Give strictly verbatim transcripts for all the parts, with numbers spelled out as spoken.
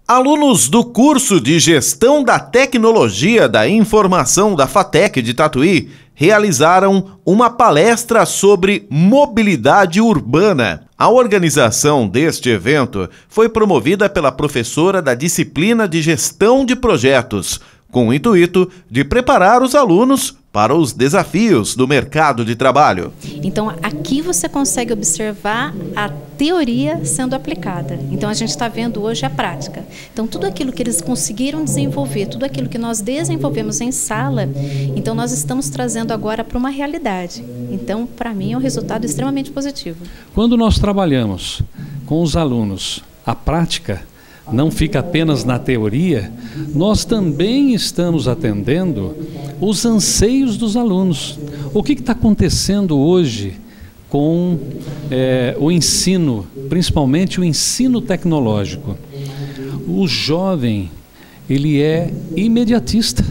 Alunos do curso de Gestão da Tecnologia da Informação da FATEC de Tatuí realizaram uma palestra sobre mobilidade urbana. A organização deste evento foi promovida pela professora da disciplina de Gestão de Projetos, com o intuito de preparar os alunos para os desafios do mercado de trabalho. Então, aqui você consegue observar a teoria sendo aplicada. Então, a gente está vendo hoje a prática. Então, tudo aquilo que eles conseguiram desenvolver, tudo aquilo que nós desenvolvemos em sala, então nós estamos trazendo agora para uma realidade. Então, para mim, é um resultado extremamente positivo. Quando nós trabalhamos com os alunos, a prática não fica apenas na teoria, nós também estamos atendendo os anseios dos alunos. O que está acontecendo hoje com é, o ensino, principalmente o ensino tecnológico? O jovem, ele é imediatista.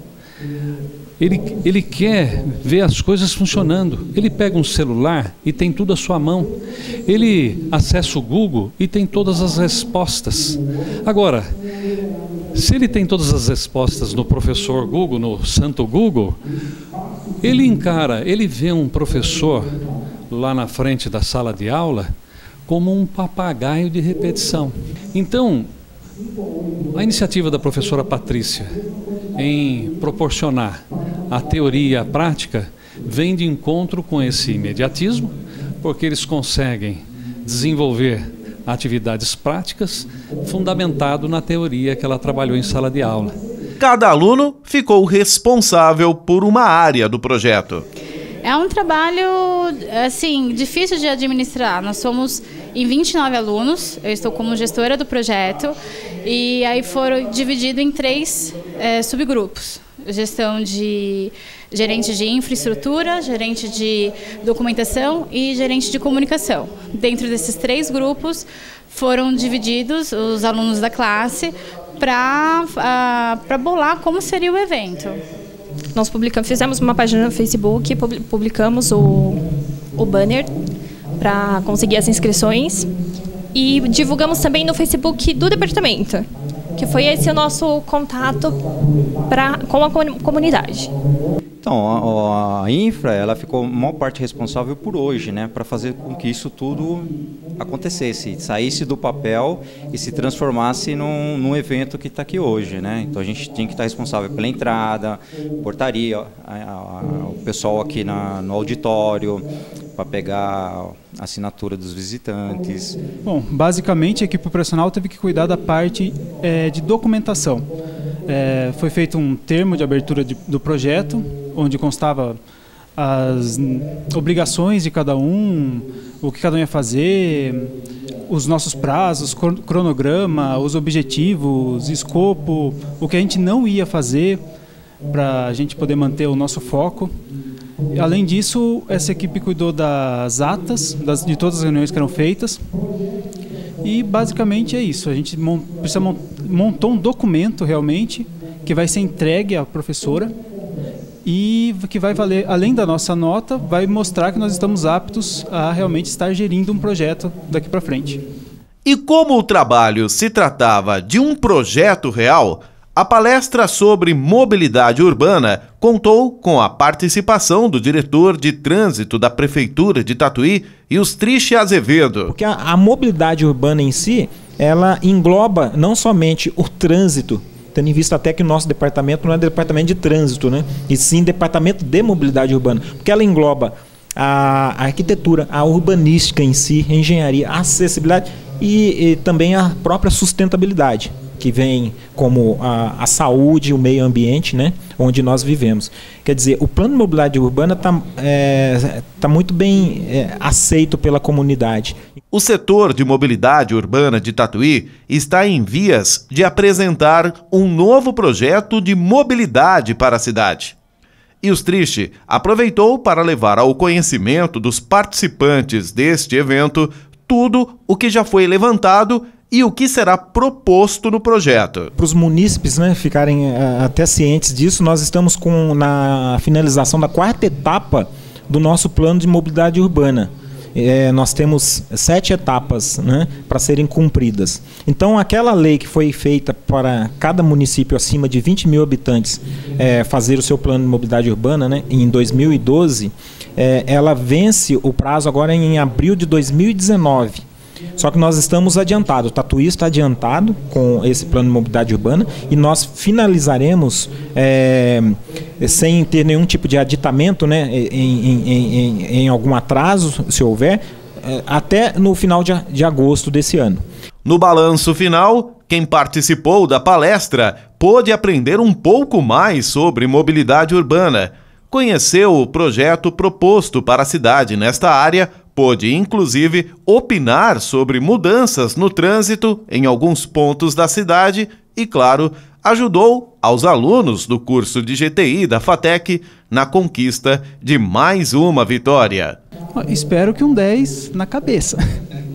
Ele, ele quer ver as coisas funcionando. Ele pega um celular e tem tudo à sua mão. Ele acessa o Google e tem todas as respostas. Agora, se ele tem todas as respostas no professor Google, no santo Google, ele encara, ele vê um professor lá na frente da sala de aula como um papagaio de repetição. Então, a iniciativa da professora Patrícia em proporcionar a teoria e a prática vem de encontro com esse imediatismo, porque eles conseguem desenvolver atividades práticas fundamentado na teoria que ela trabalhou em sala de aula. Cada aluno ficou responsável por uma área do projeto. É um trabalho, assim, difícil de administrar. Nós somos em vinte e nove alunos, eu estou como gestora do projeto, e aí foram divididos em três é, subgrupos. Gestão de gerente de infraestrutura, gerente de documentação e gerente de comunicação. Dentro desses três grupos foram divididos os alunos da classe para uh, para bolar como seria o evento. Nós publicamos, fizemos uma página no Facebook, publicamos o, o banner para conseguir as inscrições e divulgamos também no Facebook do departamento, que foi esse o nosso contato pra, com a comunidade. Então, a, a infra, ela ficou a maior parte responsável por hoje, né, para fazer com que isso tudo acontecesse, saísse do papel e se transformasse num, num evento que está aqui hoje, né? Então a gente tinha que estar responsável pela entrada, portaria, a, a, o pessoal aqui na, no auditório, para pegar a assinatura dos visitantes. Bom, basicamente a equipe operacional teve que cuidar da parte é, de documentação. É, foi feito um termo de abertura de, do projeto, onde constava as obrigações de cada um, o que cada um ia fazer, os nossos prazos, cronograma, os objetivos, escopo, o que a gente não ia fazer para a gente poder manter o nosso foco. Além disso, essa equipe cuidou das atas, das, de todas as reuniões que eram feitas. E basicamente é isso, a gente mont, precisa mont, montou um documento realmente que vai ser entregue à professora e que vai valer, além da nossa nota, vai mostrar que nós estamos aptos a realmente estar gerindo um projeto daqui para frente. E como o trabalho se tratava de um projeto real, a palestra sobre mobilidade urbana contou com a participação do diretor de trânsito da Prefeitura de Tatuí, Ilstriche Azevedo. Porque a, a mobilidade urbana em si, ela engloba não somente o trânsito, tendo em vista até que o nosso departamento não é departamento de trânsito, né? E sim departamento de mobilidade urbana, porque ela engloba a, a arquitetura, a urbanística em si, a engenharia, a acessibilidade e, e também a própria sustentabilidade, que vem como a, a saúde, o meio ambiente, né, onde nós vivemos. Quer dizer, o plano de mobilidade urbana está é, tá muito bem é, aceito pela comunidade. O setor de mobilidade urbana de Tatuí está em vias de apresentar um novo projeto de mobilidade para a cidade. Ilstriche aproveitou para levar ao conhecimento dos participantes deste evento tudo o que já foi levantado e o que será proposto no projeto. Para os munícipes, né, ficarem uh, até cientes disso, nós estamos com, na finalização da quarta etapa do nosso plano de mobilidade urbana. é, nós temos sete etapas, né, para serem cumpridas. Então, aquela lei que foi feita para cada município acima de vinte mil habitantes é, fazer o seu plano de mobilidade urbana, né, em dois mil e doze, é, ela vence o prazo agora em abril de dois mil e dezenove. Só que nós estamos adiantados, o Tatuí está adiantado com esse plano de mobilidade urbana e nós finalizaremos, é, sem ter nenhum tipo de aditamento, né, em, em, em, em algum atraso, se houver, é, até no final de, de agosto desse ano. No balanço final, quem participou da palestra pôde aprender um pouco mais sobre mobilidade urbana, conheceu o projeto proposto para a cidade nesta área, pôde, inclusive, opinar sobre mudanças no trânsito em alguns pontos da cidade e, claro, ajudou aos alunos do curso de G T I da FATEC na conquista de mais uma vitória. Espero que um dez na cabeça.